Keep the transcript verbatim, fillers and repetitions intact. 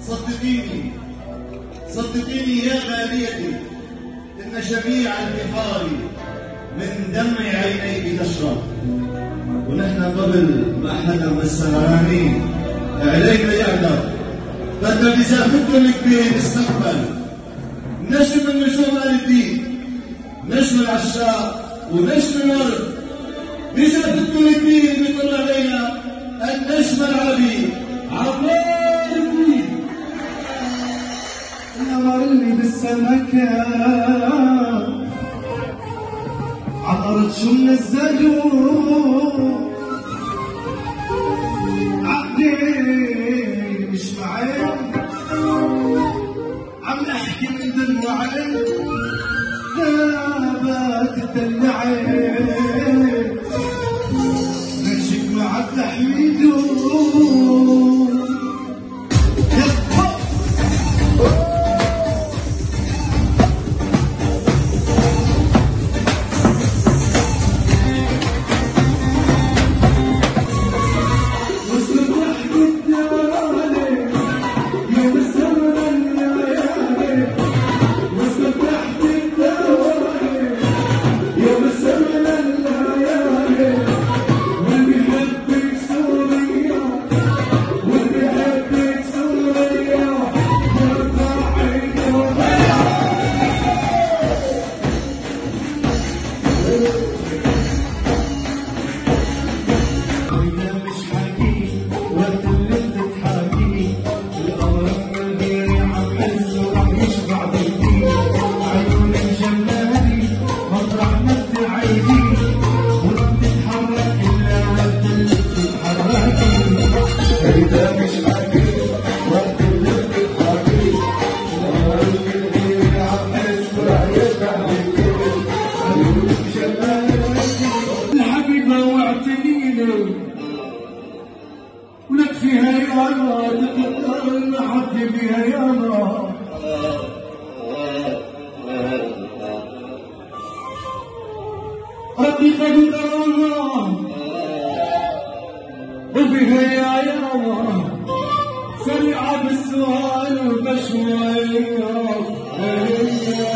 صدقيني صدقيني يا غاليتي إن جميع البحار من دمع عينيك تشرب، ونحن قبل ما حدا من السهرانين علينا يقدر بدنا بزافتكم الكبير نستقبل نجم من نجوم آل الدين، نجم العشاق ونجم الورد. بزافتكم الكبير بيطلع علينا النجم العربي عباد الدين. القمر اللي بالسمكة عطرت شو منزلوه عقلي مش معين، عم نحكي من دموعين غابات الدلعين نمشيك مع التحميدو. الحبيبة واعتنيني ولك فيها ياما تقدر نحكي بيها ياما. ربي قدر الله وبها يا ياما سريعة بالسؤال وبشوية